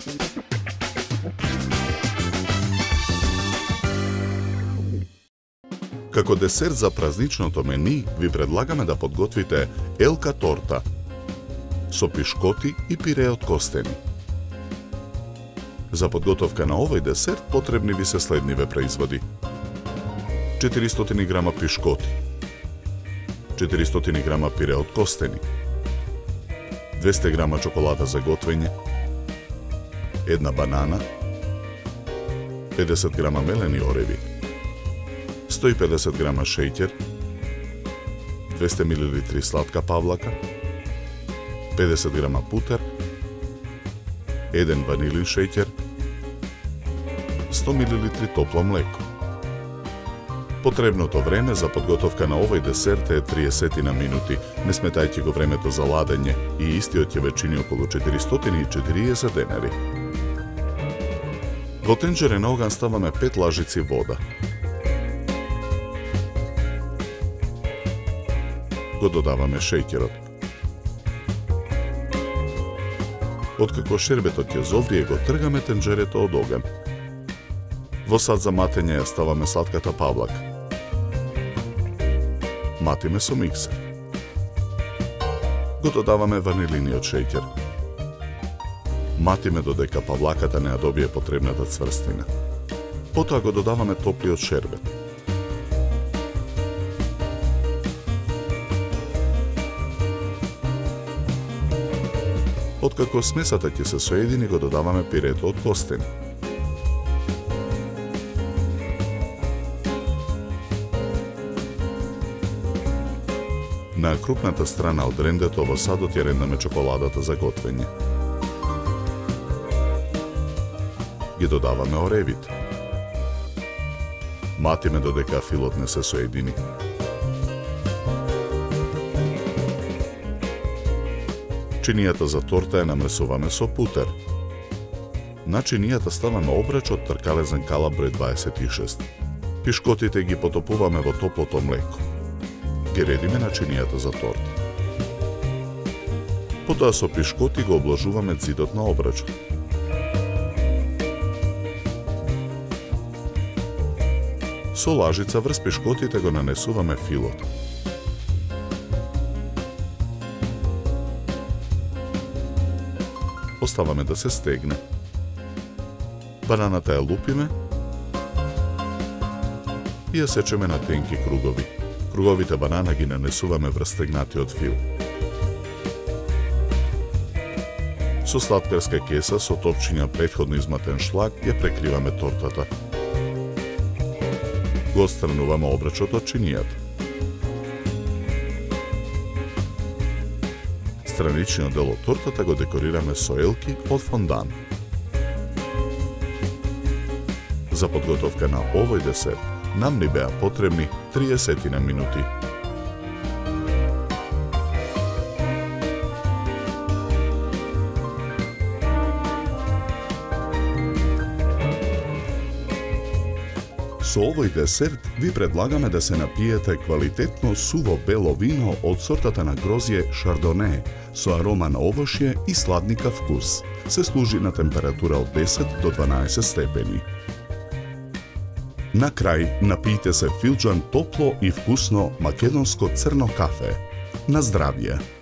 Како десерт за празничното мени ви предлагаме да подготвите елка торта со пишкоти и пире од костени. За подготовка на овој десерт потребни ви се следниве производи: 400 грама пишкоти, 400 грама пире од костени, 200 грама чоколада за готвење, една банана, 50 грама мелени ореви, 150 грама шеќер, 200 мл сладка павлака, 50 грама путер, 1 ванилин шеќер, 100 мл топло млеко. Потребното време за подготовка на овој десерт е 30 минути, не сметајќи го времето за ладење, и истиот ќе ве чини околу 440 денари. Во тенџерен оган ставаме 5 лажици вода. Го додаваме шеќерот. Откако шербетот ќе зоврие, го тргаме тенџерето од оган. Во сад за матење ја ставаме сладката павлака. Матиме со миксер. Го додаваме ванилиниот шеќер. Матиме додека павлаката не ја добие потребната цврстина. Потоа го додаваме топлиот шербет. Откако смесата ќе се соедини, го додаваме пирето од костени. На крупната страна од рендето во садот ја рендаме чоколадата за готвење. Ги додаваме оревите. Матиме додека филот не се соедини. Чинијата за торта ја намесуваме со путер. На чинијата ставаме обреч од тркалезен калап број 26. Пишкотите ги потопуваме во топлото млеко. Ги редиме на чинијата за торта. Потоа со пишкоти го обложуваме цидот на обречот. Со лажица врз пишкотите го нанесуваме филот. Оставаме да се стегне. Бананата ја лупиме и ја сечеме на тенки кругови. Круговите банана ги нанесуваме врз стегнатиот фил. Со сладкарска кеса со топчиња претходно изматен шлак ја прекриваме тортата. Го отстрануваме обречот од чинијата. Страничниот дел од тортата го декорираме со елки од фондан. За подготовка на овој десерт нам ни беа потребни 30 минути. Со овој десерт ви предлагаме да се напиете квалитетно суво бело вино од сортата на грозје Шардоне со арома на овошје и сладникав вкус. Се служи на температура од 10 до 12 степени. На крај, напијте се филџан топло и вкусно македонско црно кафе. На здравје!